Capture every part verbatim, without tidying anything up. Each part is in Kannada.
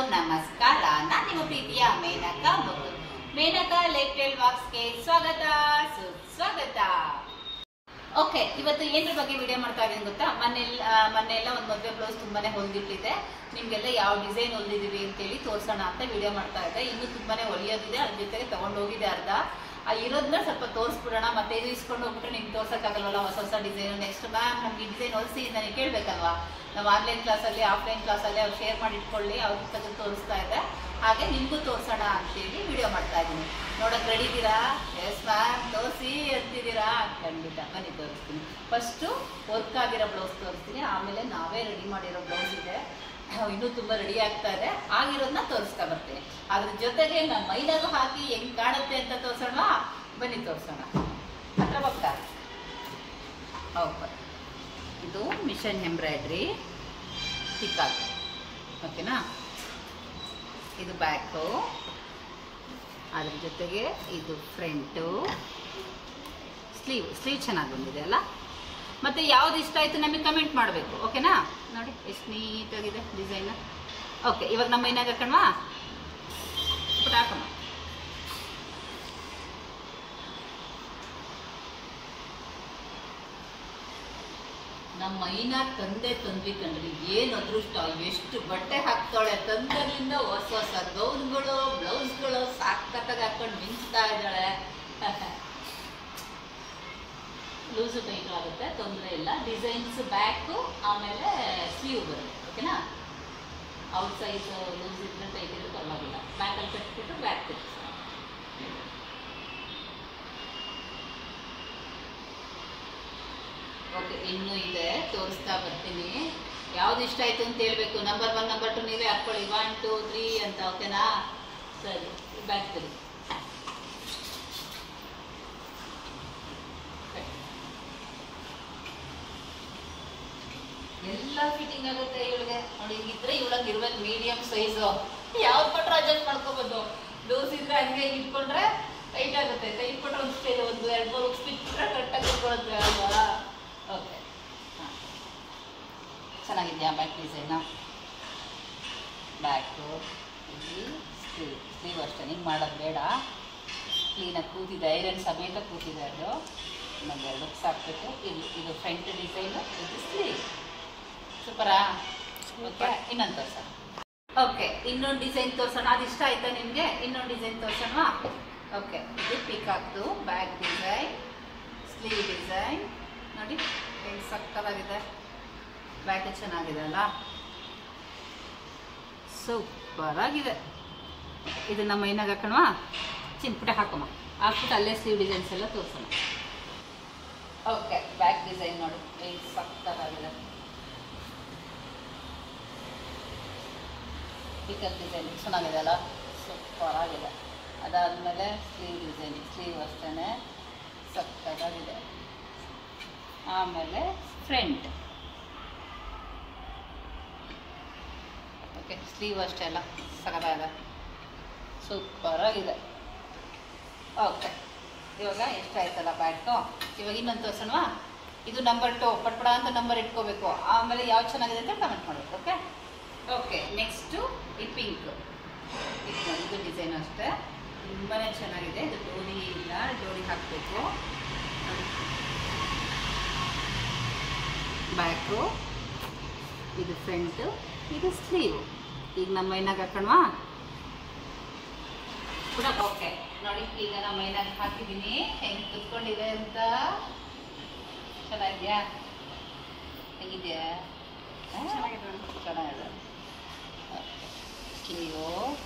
ನಮಸ್ಕಾರ. ನಾನು ನಿಮ್ಮ ಪ್ರೀತಿಯ ಮೇನಕಾ ಮುತ್ತು. ಮೇನಕಾ ಲೈಫ್ ಸ್ಟೈಲ್ ವ್ಲಾಗ್ಸ್ಗೆ ಸ್ವಾಗತ ಸುಸ್ವಾಗತ. ಓಕೆ, ಇವತ್ತು ಏನ್ರ ಬಗ್ಗೆ ವಿಡಿಯೋ ಮಾಡ್ತಾ ಇದ್ದೀನಿ ಗೊತ್ತಾ? ಮೊನ್ನೆಲ್ಲ ಮೊನ್ನೆಲ್ಲ ಒಂದು ಮದುವೆ ಬ್ಲೌಸ್ ತುಂಬಾನೇ ಹೊಲಿದಿಟ್ಟಿದೆ. ನಿಮ್ಗೆಲ್ಲ ಯಾವ ಡಿಸೈನ್ ಹೊಲಿದಿದ್ದೀವಿ ಅಂತೇಳಿ ತೋರ್ಸೋಣ ಅಂತ ವಿಡಿಯೋ ಮಾಡ್ತಾ ಇದ್ದೆ. ಇನ್ನೂ ತುಂಬಾನೇ ಹೊಲಿಯೋದಿದೆ, ಅದ್ರ ಜೊತೆಗೆ ತಗೊಂಡೋಗಿದೆ ಅರ್ಧ. ಆ ಇರೋದನ್ನ ಸ್ವಲ್ಪ ತೋರಿಸ್ಬಿಡೋಣ. ಮತ್ತೆ ಇದು ಇಸ್ಕೊಂಡು ಹೋಗ್ಬಿಟ್ರೆ ನಿಮ್ಗೆ ತೋರ್ಸೋಕ್ಕಾಗಲ್ವಲ್ಲ ಹೊಸ ಹೊಸ ಡಿಸೈನು. ನೆಕ್ಸ್ಟ್ ಮ್ಯಾಮ್ ನಮ್ಗೆ ಈ ಡಿಸೈನ್ ಹೊಲಿಸಿ ನನಗೆ ಕೇಳಬೇಕಲ್ವಾ? ನಾವು ಆನ್ಲೈನ್ ಕ್ಲಾಸಲ್ಲಿ ಆಫ್ಲೈನ್ ಕ್ಲಾಸಲ್ಲಿ ಅವ್ರು ಶೇರ್ ಮಾಡಿ ಇಟ್ಕೊಳ್ಳಿ, ಅವ್ರಿಗೆ ತೆಗೆದು ತೋರಿಸ್ತಾ ಇದೆ. ಹಾಗೆ ನಿಮಗೂ ತೋರಿಸೋಣ ಅಂತೇಳಿ ವಿಡಿಯೋ ಮಾಡ್ತಾ ಇದ್ದೀನಿ. ನೋಡೋಕೆ ರೆಡಿ ಇದ್ದೀರಾ? ಎಸ್ ಮ್ಯಾಮ್ ತೋರಿಸಿ ಅಂತಿದ್ದೀರಾ? ಖಂಡಿತ ಬನ್ನಿ ತೋರಿಸ್ತೀನಿ. ಫಸ್ಟು ವರ್ಕ್ ಆಗಿರೋ ಬ್ಲೌಸ್ ತೋರಿಸ್ತೀನಿ, ಆಮೇಲೆ ನಾವೇ ರೆಡಿ ಮಾಡಿರೋ ಬ್ಲೌಸ್ ಇದೆ, ಇನ್ನೂ ತುಂಬ ರೆಡಿ ಆಗ್ತಾ ಇದೆ, ಆಗಿರೋದನ್ನ ತೋರಿಸ್ತಾ ಬರ್ತೀನಿ. ಅದ್ರ ಜೊತೆಗೆ ನಾನು ಮೈಲಾಗೂ ಹಾಕಿ ಹೆಂಗೆ ಕಾಣುತ್ತೆ ಅಂತ ತೋರಿಸೋಣ. ಬನ್ನಿ ತೋರಿಸೋಣ. ಹತ್ರ ಹೋಗ್ತಾ ಹೌದು, ಇದು ಮಿಷನ್ ಎಂಬ್ರಾಯ್ಡ್ರಿ ಪಿಕಾಕ್, ಓಕೆನಾ? ಇದು ಬ್ಯಾಕು, ಅದ್ರ ಜೊತೆಗೆ ಇದು ಫ್ರಂಟು. ಸ್ಲೀವ್ ಸ್ಲೀವ್ ಚೆನ್ನಾಗಿ ಬಂದಿದೆ ಅಲ್ಲ? ಮತ್ತು ಯಾವ್ದು ಇಷ್ಟ ಆಯಿತು ನಮಗೆ ಕಮೆಂಟ್ ಮಾಡಬೇಕು, ಓಕೆನಾ? ನೋಡಿ ಎಷ್ಟು ನೀಟಾಗಿದೆ ಡಿಸೈನ್. ಓಕೆ, ಇವಾಗ ನಮ್ಮ ಮೈನಾಗ ಹಾಕಣ್ವಾ? ಪುಟ ಹಾಕಮ್ಮ. ನಮ್ಮ ಮೈನಾ ತಂದೆ ತಂದ್ವಿ ಕಂಡ್ರಿ, ಏನು ಅದೃಷ್ಟ! ಎಷ್ಟು ಬಟ್ಟೆ ಹಾಕ್ತಾಳೆ ತಂದಲ್ಲಿಂದ. ಹೊಸ ಹೊಸ ಗೌನ್ಗಳು ಬ್ಲೌಸ್ಗಳು ಸಾಕತ್ತಾಗಿ ಹಾಕೊಂಡು ಮಿಂಚ್ತಾ ಇದ್ದಾಳೆ. ಲೂಸು ಟೈಟ್ ಆಗುತ್ತೆ, ತೊಂದರೆ ಇಲ್ಲ. ಡಿಸೈನ್ಸ್ ಬ್ಯಾಕು, ಆಮೇಲೆ ಸ್ಲೀವ್ ಬರುತ್ತೆ, ಓಕೆನಾ? ಔಟ್ ಸೈಜ್ ಲೂಸ್ ಇದ್ರೆ ಟೈಟ್ ಇದ್ರೆ ಪರವಾಗಿಲ್ಲ. ಬ್ಯಾಕಲ್ಲಿ ಕಟ್ಬಿಟ್ಟು ಬ್ಯಾಕ್ ಕಟ್ಟಿ. ಓಕೆ, ಇನ್ನೂ ಇದೆ, ತೋರಿಸ್ತಾ ಬರ್ತೀನಿ. ಯಾವ್ದು ಇಷ್ಟ ಆಯಿತು ಅಂತ ಹೇಳ್ಬೇಕು. ನಂಬರ್ ಒನ್ ನಂಬರ್ ಟು ನೀವೇ ಹಾಕ್ಕೊಳ್ಳಿ, ಒನ್ ಟೂ ತ್ರೀ ಅಂತ, ಓಕೆನಾ? ಸರಿ, ಬ್ಯಾಕ್ ತರಿ. ಎಲ್ಲ ಫಿಟ್ಟಿಂಗ್ ಆಗುತ್ತೆ ಇವಳಿಗೆ. ನೋಡಿ, ಇದ್ರೆ ಇವಳಂಗೆ ಇರ್ಬೇಕು, ಮೀಡಿಯಂ ಸೈಜು. ಯಾವ್ದು ಕೊಟ್ಟರೆ ಅಡ್ಜಸ್ಟ್ ಮಾಡ್ಕೋಬೋದು. ಲೂಸ್ ಇದ್ರೆ ಹಂಗೆ ಇಟ್ಕೊಂಡ್ರೆ ಟೈಟ್ ಆಗುತ್ತೆ, ಟೈಟ್ ಕೊಟ್ಟರೆ ಒಂದು ಸ್ಟೇ ಒಂದು ಎರಡು ಮೂರು ಬಿಟ್ಬಿಟ್ರೆ ಕರೆಕ್ಟಾಗಿ ಇಟ್ಕೊಳ್ಳುತ್ತೆ ಅಲ್ವಾ? ಓಕೆ, ಹಾಂ, ಚೆನ್ನಾಗಿದೆಯಾ ಬ್ಯಾಕ್ ಡಿಸೈನ? ಬ್ಯಾಕು, ಇಲ್ಲಿ ಸ್ಲೀವ್ ಸ್ಲೀವ್ ಅಷ್ಟೇ, ಹಿಂಗೆ ಮಾಡೋದು ಬೇಡ. ಕ್ಲೀನಾಗಿ ಕೂತಿದೆ, ಐರನ್ ಸಮೇತ ಕೂತಿದೆ. ಅದು ಇನ್ನೊಂದೆರಡು ಲುಕ್ಸ್ ಹಾಕ್ಬೇಕು. ಇದು ಇದು ಫ್ರಂಟ್ ಡಿಸೈನು, ಇದು ಸ್ಲೀವ್. ಸೂಪರಾ? ಓಕೆ, ಇನ್ನೊಂದು ತೋರ್ಸೋಣ. ಓಕೆ, ಇನ್ನೊಂದು ಡಿಸೈನ್ ತೋರ್ಸೋಣ. ಅದು ಇಷ್ಟ ಆಯ್ತಾ ನಿಮಗೆ? ಇನ್ನೊಂದು ಡಿಸೈನ್ ತೋರ್ಸೋಣ. ಓಕೆ, ಇದು ಪಿಕಾಕ್ದು ಬ್ಯಾಕ್ ಡಿಸೈನ್, ಸ್ಲೀವ್ ಡಿಸೈನ್. ನೋಡಿ ಹೆಂಗೆ ಸಕ್ಕತ್ತಾಗಿದೆ. ಬ್ಯಾಕ್ ಚೆನ್ನಾಗಿದೆ ಅಲ್ಲ? ಸೂಪರಾಗಿದೆ. ಇದು ನಮ್ಮ ಮೈನಾಗ ಹಾಕೋಣವಾ? ಚಿನ್ಪುಟ ಹಾಕೋಣ, ಹಾಕ್ಬಿಟ್ಟು ಅಲ್ಲೇ ಸ್ಲೀವ್ ಡಿಸೈನ್ಸ್ ಎಲ್ಲ ತೋರಿಸೋಣ. ಓಕೆ, ಬ್ಯಾಕ್ ಡಿಸೈನ್ ನೋಡಿ ಹೆಂಗೆ ಸಕ್ಕತ್ತಾಗಿದೆ. ಪಿಕಪ್ ಡಿಸೈನ್ ಚೆನ್ನಾಗಿದೆ ಅಲ್ಲ? ಸೂಪರಾಗಿದೆ. ಅದಾದಮೇಲೆ ಸ್ಲೀವ್ ಡಿಸೈನ್, ಸ್ಲೀವ್ ಅಷ್ಟೇ ಸಕ್ಕತ್ತಾಗಿದೆ. ಆಮೇಲೆ ಫ್ರಂಟ್, ಓಕೆ, ಸ್ಲೀವ್ ಅಷ್ಟೇ ಅಲ್ಲ? ಸಕ್ಕತ್ತಾಗಿದೆ, ಸೂಪರಾಗಿದೆ. ಓಕೆ, ಇವಾಗ ಎಷ್ಟಾಯ್ತಲ್ಲ ಬ್ಯಾಟು. ಇವಾಗ ಇನ್ನೊಂದು ತೋರ್ಸೋಣವಾ? ಇದು ನಂಬರ್ ಟು, ಪಟ್ಪಡ ಅಂತ ನಂಬರ್ ಇಟ್ಕೋಬೇಕು. ಆಮೇಲೆ ಯಾವ್ದು ಚೆನ್ನಾಗಿದೆ ಅಂತ ಕಮೆಂಟ್ ಮಾಡಬೇಕು, ಓಕೆ? ಓಕೆ, ನೆಕ್ಸ್ಟು ಈ ಪಿಂಕ್. ಇದು ನೋಡಿ, ಇದು ಡಿಸೈನ್ ಅಷ್ಟೇ ತುಂಬಾ ಚೆನ್ನಾಗಿದೆ. ಇದು ಡೋರಿ ಇಲ್ಲ, ಡೋರಿ ಹಾಕಬೇಕು. ಬ್ಯಾಕು, ಇದು ಫ್ರಂಟು, ಇದು ಸ್ಲೀವ್. ಈಗ ನಮ್ಮ ಮೈನಾಗ ಹಾಕೋಣವಾ? ಕೂಡ ಓಕೆ, ನೋಡಿ ಈಗ ನಮ್ಮ ಮೈನಾಗ ಹಾಕಿದ್ದೀನಿ. ಹೆಂಗೆ ಕುತ್ಕೊಂಡಿದೆ ಅಂತ ಚೆನ್ನಾಗಿದೆಯಾ? ಹೇಗಿದೆಯಾ? ಚೆನ್ನಾಗಿದೆ. Sleeve,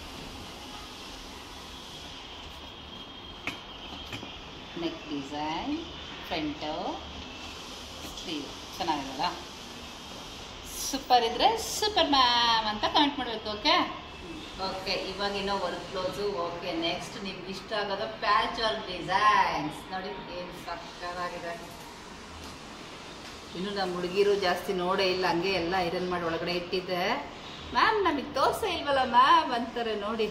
neck design, front, sleeve ಚೆನ್ನಾಗಿದೆಯಲ್ಲ? ಸೂಪರ್ ಇದ್ರೆ ಸೂಪರ್ ಮ್ಯಾಮ್ ಅಂತ ಕಮೆಂಟ್ ಮಾಡಬೇಕು, ಓಕೆ? ಓಕೆ, ಇವಾಗಿನೋ ವರ್ಕ್ ಬ್ಲೌಸು. ಓಕೆ, ನೆಕ್ಸ್ಟ್ ನಿಮ್ಗೆ ಇಷ್ಟ ಆಗೋದು ಪ್ಯಾಚ್ ವರ್ಕ್ ಡಿಸೈನ್ಸ್. ನೋಡಿ ಏನು ಸಕ್ಕತ್ತಾಗಿದೆ. ಇನ್ನು ನಮ್ಮ ಹುಡುಗಿರು ಜಾಸ್ತಿ ನೋಡೇ ಇಲ್ಲ, ಹಂಗೆ ಎಲ್ಲ ಐರನ್ ಮಾಡಿ ಒಳಗಡೆ ಇಟ್ಟಿದ್ದೆ. ಮ್ಯಾಮ್ ನಮಗೆ ತೋರಿಸೇ ಇಲ್ವಲ್ಲ ಮ್ಯಾಮ್ ಅಂತಾರೆ. ನೋಡಿ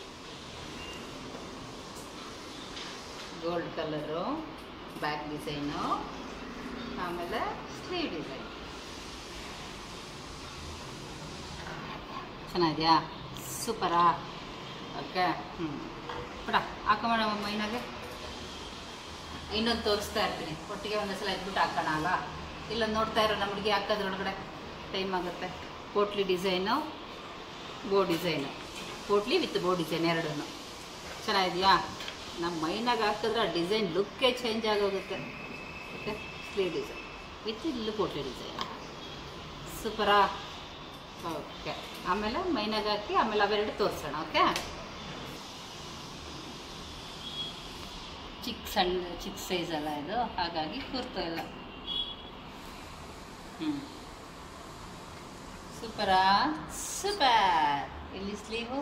ಗೋಲ್ಡ್ ಕಲರು, ಬ್ಯಾಕ್ ಡಿಸೈನು, ಆಮೇಲೆ ಸ್ಲೀವ್ ಡಿಸೈನ್. ಚೆನ್ನಾಗಿದೆಯಾ? ಸೂಪರಾ? ಓಕೆ, ಹ್ಞೂ ಬಿಡ ಹಾಕೊಂಬೋಣ ಮೈನಾಗೆ. ಇನ್ನೊಂದು ತೋರಿಸ್ತಾ ಇರ್ತೀನಿ, ಒಟ್ಟಿಗೆ ಒಂದೊಂದ್ಸಲ ಎದ್ಬಿಟ್ಟು ಹಾಕೋಣ ಅಲ್ಲ. ಇಲ್ಲ ನೋಡ್ತಾ ಇರೋ ನಮ್ಮ ಹುಡುಗಿ ಹಾಕೋದ್ರೊಳಗಡೆ ಟೈಮ್ ಆಗುತ್ತೆ. Potli design, bow design, potli with bow design ಎರಡೂ ಚೆನ್ನಾಗಿದೆಯಾ? ನಮ್ಮ ಮೈನಾಗ ಹಾಕಿದ್ರೆ ಆ ಡಿಸೈನ್ ಲುಕ್ಕೇ ಚೇಂಜ್ ಆಗೋಗುತ್ತೆ. ಓಕೆ, ಸ್ಲೀವ್ ಡಿಸೈನ್ ವಿತ್ ಇಲ್ಲೂ ಪೋಟ್ಲಿ ಡಿಸೈನ್. ಸೂಪರಾ? ಓಕೆ, ಆಮೇಲೆ ಮೈನಾಗ ಹಾಕಿ ಆಮೇಲೆ ಅವೆರಡು ತೋರಿಸೋಣ. ಓಕೆ, ಚಿಕ್ಕ ಸಣ್ಣ ಚಿಕ್ಕ ಸೈಜ್ ಅಲ್ಲ ಇದು, ಹಾಗಾಗಿ ಕೂರ್ತಾ ಇಲ್ಲ. ಹ್ಞೂ ಸೂಪರಾ? ಸೂಪರ್. ಇಲ್ಲಿ ಸ್ಲೀವು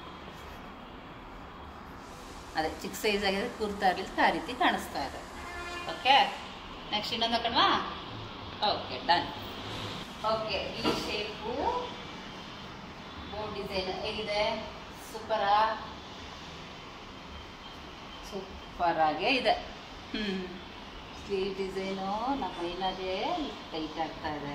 ಅದೇ ಚಿಕ್ಕ ಸೈಜ್ ಆಗಿದೆ, ಕೂರ್ತಾ ಇರಲಿಕ್ಕೆ ಆ ರೀತಿ ಕಾಣಿಸ್ತಾ ಇದೆ. ಓಕೆ, ನೆಕ್ಸ್ಟ್ ಇನ್ನೊಂದು ಹಾಕೋಣವಾ? Okay, done. ಓಕೆ, ಈ ಶೇಪು ಬೋ ಡಿಸೈನ್ ಹೇಗಿದೆ? ಸೂಪರಾ? ಸೂಪರಾಗೇ ಇದೆ. ಹ್ಞೂ ಸ್ಲೀವ್ ಡಿಸೈನು ನಮ್ಮ ಮೈನಾಗೆ ಟೈಟ್ ಆಗ್ತಾ ಇದೆ.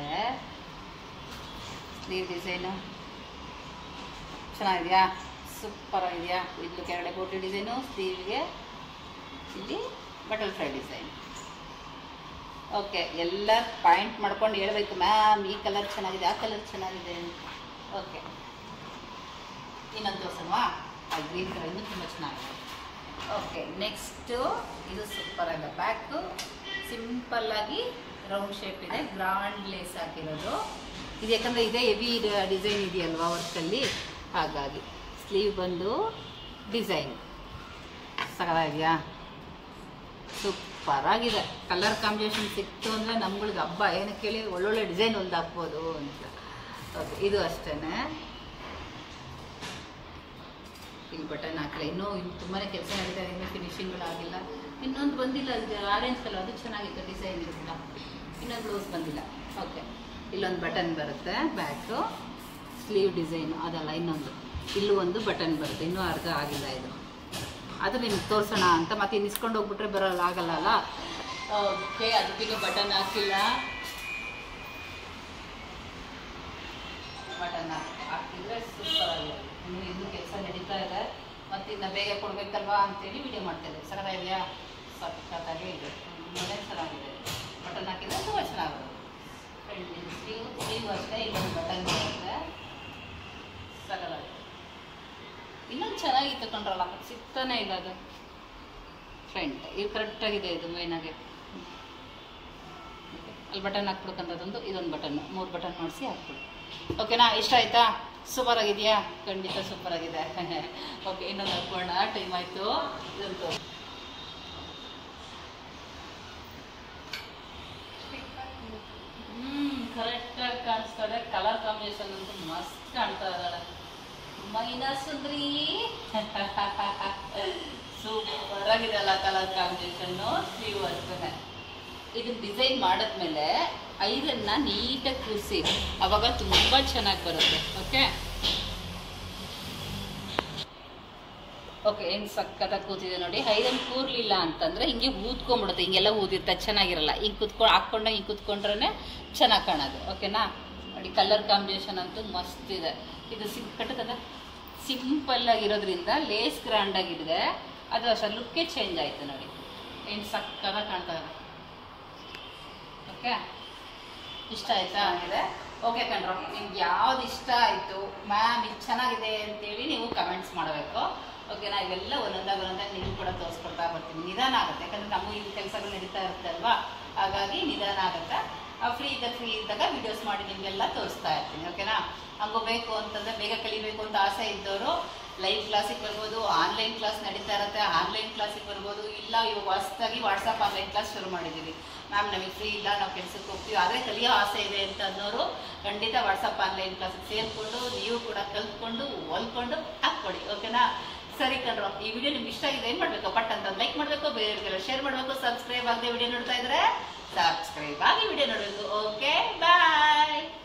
ಸ್ಲೀವ್ ಡಿಸೈನು ಚೆನ್ನಾಗಿದೆಯಾ? ಸೂಪರಾಗಿದೆಯಾ? ಇದು ಕೆಳಗಡೆ ಬೋಟಿ ಡಿಸೈನು, ಸ್ಲೀವ್ಗೆ ಇಲ್ಲಿ ಬಟರ್ಫ್ಲೈ ಡಿಸೈನ್. ಓಕೆ, ಎಲ್ಲ ಪಾಯಿಂಟ್ ಮಾಡ್ಕೊಂಡು ಹೇಳ್ಬೇಕು, ಮ್ಯಾಮ್ ಈ ಕಲರ್ ಚೆನ್ನಾಗಿದೆ, ಆ ಕಲರ್ ಚೆನ್ನಾಗಿದೆ ಅಂತ. ಓಕೆ, ಇನ್ನೊಂದು ತೋರ್ಸಲ್ವಾ? ಆ ಗ್ರೀನ್ ಕಲರ್ ಇನ್ನೂ ತುಂಬ ಚೆನ್ನಾಗಿದೆ. ಓಕೆ, ನೆಕ್ಸ್ಟು ಇದು ಸೂಪರಾಗಿದೆ. ಬ್ಯಾಕು ಸಿಂಪಲ್ಲಾಗಿ ರೌಂಡ್ ಶೇಪ್ ಇದೆ, ಗ್ರಾಂಡ್ ಲೇಸ್ ಹಾಕಿರೋದು ಇದು. ಯಾಕಂದರೆ ಇದೇ ಹೆವಿ ಡಿಸೈನ್ ಇದೆಯಲ್ವಾ ವರ್ಕಲ್ಲಿ, ಹಾಗಾಗಿ. ಸ್ಲೀವ್ ಬಂದು ಡಿಸೈನ್ ಸಗದಾಗಿದೆಯಾ? ಸೂಪರಾಗಿದೆ. ಕಲರ್ ಕಾಂಬಿನೇಷನ್ ಸಿಕ್ತು ಅಂದರೆ ನಮ್ಗಳಿಗೆ ಹಬ್ಬ. ಏನಕ್ಕೆ ಹೇಳಿ, ಒಳ್ಳೊಳ್ಳೆ ಡಿಸೈನ್ ಒಂದು ಹಾಕ್ಬೋದು ಅಂತ. ಓಕೆ, ಇದು ಅಷ್ಟೇ. ಇಲ್ಲಿ ಬಟನ್ ಹಾಕಲ್ಲ, ಇನ್ನೂ ತುಂಬಾ ಕೆಲಸ ನಡೀತಾ ಇದೆ, ಇನ್ನೂ ಫಿನಿಶಿಂಗ್ಗಳಾಗಿಲ್ಲ. ಇನ್ನೊಂದು ಬಂದಿಲ್ಲ, ಅದು ಆರೆಂಜ್ ಕಲರ್, ಅದು ಚೆನ್ನಾಗಿತ್ತು ಡಿಸೈನ್ ಇರಲಿಲ್ಲ. ಇನ್ನೊಂದು ಬ್ಲೌಸ್ ಬಂದಿಲ್ಲ. ಓಕೆ, ಇಲ್ಲೊಂದು ಬಟನ್ ಬರುತ್ತೆ ಬ್ಯಾಕು, ಸ್ಲೀವ್ ಡಿಸೈನು ಅದಲ್ಲ, ಇನ್ನೊಂದು ಇಲ್ಲೂ ಒಂದು ಬಟನ್ ಬರುತ್ತೆ, ಇನ್ನೂ ಅರ್ಧ ಆಗಿಲ್ಲ ಇದು. ಅದು ನಿಮ್ಗೆ ತೋರಿಸೋಣ ಅಂತ. ಮತ್ತೆ ನಿಸ್ಕೊಂಡು ಹೋಗ್ಬಿಟ್ರೆ ಬರೋಲ್ಲ, ಆಗಲ್ಲ ಅಲ್ಲ. ಓಕೆ, ಅದಕ್ಕೆ ಬಟನ್ ಹಾಕಿಲ್ಲ. ಬಟನ್ ಹಾಕಿದ್ರೆ ಸೂಪರ್ ಆಗಿದೆ. ಇನ್ನು ಇನ್ನೂ ಕೆಲಸ ನಡೀತಾ ಇದೆ, ಮತ್ತು ಇನ್ನು ಬೇಗ ಕೊಡಬೇಕಲ್ವಾ ಅಂತೇಳಿ ವಿಡಿಯೋ ಮಾಡ್ತಾಯಿದ್ದೆ. ಸಕ್ಕತ್ತಾಗಿದೆಯಾ? ಸಕ್ಕತ್ತಾಗೇ ಇದೆ, ತುಂಬಾ ಚೆನ್ನಾಗಿದೆ. ಬಟನ್ ಹಾಕಿದ್ರೆ ತುಂಬ ಚೆನ್ನಾಗಿದೆ. ಫ್ರಂಟ್ ಸ್ಲೀವ್ ಸ್ಲೀವ್ ಅಷ್ಟೇ, ಇಲ್ಲೊಂದು ಬಟನ್ ಬರುತ್ತೆ. ಸಕ್ಕತ್ತಾಗಿದೆ. ಇನ್ನೊಂದು ಚೆನ್ನಾಗಿ ತಗೊಂಡ್ರಲ್ಲ, ಸಿಗ್ತಾನೆ ಇಲ್ಲ ಅದು. ಫ್ರಂಟ್ ಇದು ಕರೆಕ್ಟಾಗಿದೆ, ಇದು ಮೇನಾಗೆ. ಅಲ್ಲಿ ಬಟನ್ ಹಾಕ್ಬಿಡ್ಕಂಥದ್ದೊಂದು, ಇದೊಂದು ಬಟನ್, ಮೂರು ಬಟನ್ ಮಾಡಿಸಿ ಹಾಕ್ಬಿಡು. ಓಕೆನಾ? ಇಷ್ಟ ಆಯಿತಾ? ಸೂಪರ್ ಆಗಿದೆಯಾ? ಖಂಡಿತ ಸೂಪರ್ ಆಗಿದೆ. ಓಕೆ, ಇನ್ನೊಂದು ಹಾಕೋಣ, ಟೈಮ್ ಆಯಿತು. ಇದೊಂದು ಹ್ಞೂ ಕರೆಕ್ಟಾಗಿ ಕಾಣಿಸ್ತಾರೆ. ಕಲರ್ ಕಾಂಬಿನೇಷನ್ ಅಂತೂ ಮಸ್ತ್ ಕಾಣ್ತಾ ಇದ್ದಾಳೆ ಮೈನಾ ಸುಂದ್ರಿ. ಸೂಪರ್ ಆಗಿದೆ ಅಲ್ಲ ಕಲರ್ ಕಾಂಬಿನೇಷನ್ನು. ಸ್ಲೀವ್ ಅಷ್ಟೇ. ಇದನ್ನ ಡಿಸೈನ್ ಮಾಡಿದ್ಮೇಲೆ ಐದನ್ನ ನೀಟಾಗಿ ಕೂರಿಸಿ, ಅವಾಗ ತುಂಬ ಚೆನ್ನಾಗಿ ಬರುತ್ತೆ. ಓಕೆ ಓಕೆ ಹೆಂಗೆ ಸಕ್ಕತ್ತಾಗಿ ಕೂತಿದೆ ನೋಡಿ. ಐದನ್ನು ಕೂರ್ಲಿಲ್ಲ ಅಂತಂದರೆ ಹಿಂಗೆ ಊದ್ಕೊಂಡ್ಬಿಡುತ್ತೆ, ಹಿಂಗೆಲ್ಲ ಊದಿರ್ತಾರೆ, ಚೆನ್ನಾಗಿರಲ್ಲ. ಹಿಂಗೆ ಕುತ್ಕೊಂಡು ಹಾಕ್ಕೊಂಡ ಹಿಂಗೆ ಕುತ್ಕೊಂಡ್ರೆ ಚೆನ್ನಾಗಿ ಕಾಣೋದು. ಓಕೆನಾ? ನೋಡಿ ಕಲರ್ ಕಾಂಬಿನೇಷನ್ ಅಂತೂ ಮಸ್ತ್ ಇದೆ. ಇದು ಸಿಂಪ್ ಕಟ್ಟದ ಸಿಂಪಲ್ ಆಗಿರೋದ್ರಿಂದ ಲೇಸ್ ಗ್ರ್ಯಾಂಡ್ ಆಗಿದೆ, ಅದು ಅಷ್ಟೇ ಲುಕ್ಕೇ ಚೇಂಜ್ ಆಯಿತು ನೋಡಿ. ಏನು ಸಕ್ಕತ್ತಾಗಿ ಕಾಣ್ತಾ ಇದೆ. ಓಕೆ, ಇಷ್ಟ ಆಯ್ತಾ? ಆಗಿದೆ. ಓಕೆ ಕಣ್ರೋ, ನಿಮ್ಗೆ ಯಾವ್ದು ಇಷ್ಟ ಆಯಿತು ಮ್ಯಾಮ್ ಇದು ಚೆನ್ನಾಗಿದೆ ಅಂತೇಳಿ ನೀವು ಕಮೆಂಟ್ಸ್ ಮಾಡಬೇಕು. ಓಕೆನಾ? ಇವೆಲ್ಲ ಒಂದೊಂದಾಗ ಒಂದೊಂದಾಗ ನೀವು ಕೂಡ ತೋರಿಸ್ಕೊಡ್ತಾ ಬರ್ತೀನಿ. ನಿಧಾನ ಆಗುತ್ತೆ, ಯಾಕಂದರೆ ನಮಗೂ ಈ ಕೆಲಸಗಳು ನಡೀತಾ ಇರುತ್ತೆ ಅಲ್ವಾ, ಹಾಗಾಗಿ ನಿಧಾನ ಆಗುತ್ತೆ. ಫ್ರೀ ಇದ್ದಾಗ ಫ್ರೀ ಇದ್ದಾಗ ವೀಡಿಯೋಸ್ ಮಾಡಿ ನಿಮಗೆಲ್ಲ ತೋರಿಸ್ತಾ ಇರ್ತೀನಿ. ಓಕೆನಾ? ಹಂಗೂ ಬೇಕು ಅಂತಂದರೆ ಬೇಗ ಕಲಿಬೇಕು ಅಂತ ಆಸೆ ಇದ್ದವರು ಲೈವ್ ಕ್ಲಾಸಿಗೆ ಬರ್ಬೋದು, ಆನ್ಲೈನ್ ಕ್ಲಾಸ್ ನಡೀತಾ ಇರುತ್ತೆ, ಆನ್ಲೈನ್ ಕ್ಲಾಸಿಗೆ ಬರ್ಬೋದು. ಇಲ್ಲ ಇವಾಗ ಹೊಸದಾಗಿ ವಾಟ್ಸಪ್ ಆನ್ಲೈನ್ ಕ್ಲಾಸ್ ಶುರು ಮಾಡಿದ್ದೀವಿ ಮ್ಯಾಮ್, ನಮಗೆ ಫ್ರೀ ಇಲ್ಲ, ನಾವು ಕೆಲಸಕ್ಕೆ ಹೋಗ್ತೀವಿ, ಆದರೆ ಕಲಿಯೋ ಆಸೆ ಇದೆ ಅಂತ ಅನ್ನೋರು ಖಂಡಿತ ವಾಟ್ಸಪ್ ಆನ್ಲೈನ್ ಕ್ಲಾಸಿಗೆ ಸೇರಿಕೊಂಡು ನೀವು ಕೂಡ ಕಲ್ತ್ಕೊಂಡು ಹೊಲ್ಕೊಂಡು ಹಾಕ್ಕೊಡಿ. ಓಕೆನಾ? ಸರಿ ಕಣ್ರೋ, ಈ ವಿಡಿಯೋ ನಿಮ್ಗೆ ಇಷ್ಟ ಆಗಿದೆ ಏನು ಮಾಡಬೇಕು? ಪಟ್ ಅಂತ ಲೈಕ್ ಮಾಡಬೇಕು, ಬೇರೆಯವರಿಗೆಲ್ಲ ಶೇರ್ ಮಾಡಬೇಕು. ಸಬ್ಸ್ಕ್ರೈಬ್ ಆಗದೆ ವಿಡಿಯೋ ನೋಡ್ತಾ ಇದ್ರೆ ಸಬ್ಸ್ಕ್ರೈಬ್ ಆಗಿ ವಿಡಿಯೋ ನೋಡಬೇಕು. ಓಕೆ, ಬಾಯ್.